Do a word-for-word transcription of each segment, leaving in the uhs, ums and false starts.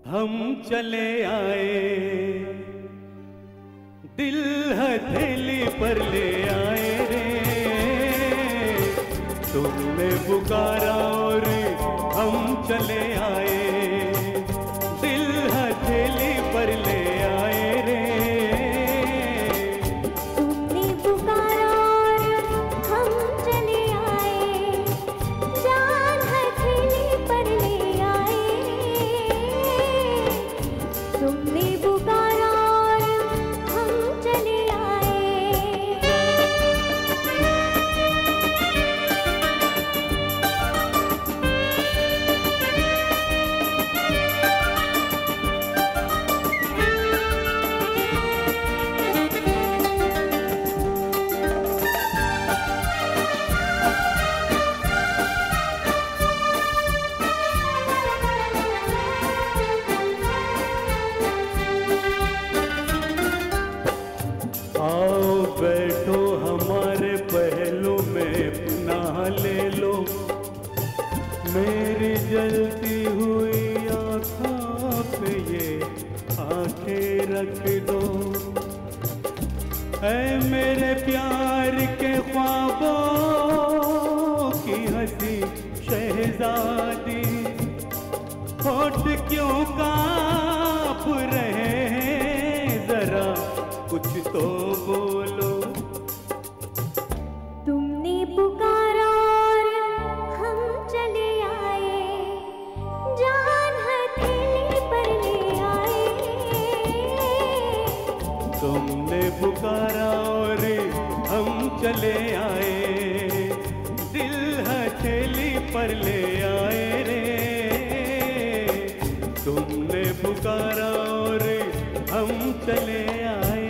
हम चले आए, दिल हथेली पर ले आए रे। तुमने पुकारा और हम चले आए, दिल हथेली पर ले आए रे। तुमने पुकारा और हम चले आए, जान हथेली पर ले आए। तुमने पुकारा और हम चले आए। आओ बैठो हमारे पहलू में पनाह ले लो, मेरी जलती हुई आँखों पे ये आंखें रख दो। ऐ मेरे प्यार के ख्वाबों की हंसी शहजादी, होठ क्यों कांप रहे हैं, जरा कुछ तो बोलो। तुमने पुकारा और हम चले आए, जान हथेली पर ले आए। तुमने पुकारा और हम चले आए, दिल हथेली पर ले आए रे। तुमने पुकारा और हम चले आए।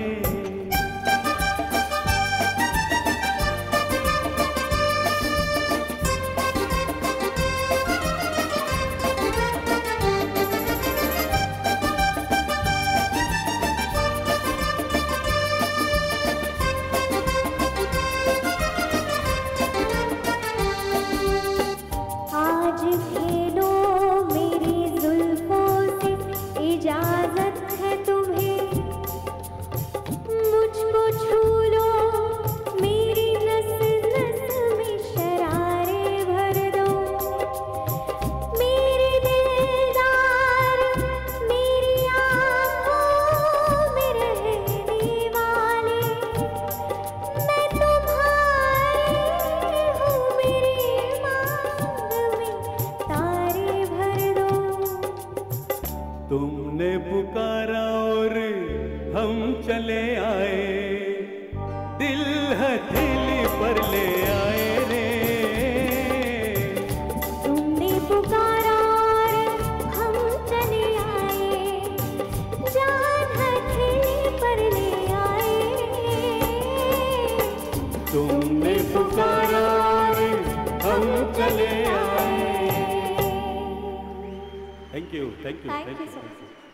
आज खेलो मेरी जुल्फों से, इजाजत है तुम्हें। मुझको छू लो, मेरी नस नस में शरारे भर दो। मेरे दिलदार, मेरी आँखों में रहने वाले, मैं तुम्हारी हूँ, मेरे मांग में तारे भर दो। तुमने पुकारा और हम चले आए, दिल हथेली पर ले आए रे। तुमने पुकारा और हम चले आए, जान हथेली पर ले आए। तुमने पुकारा और हम चले आए। Thank you, thank you, Thank thank you so you. much.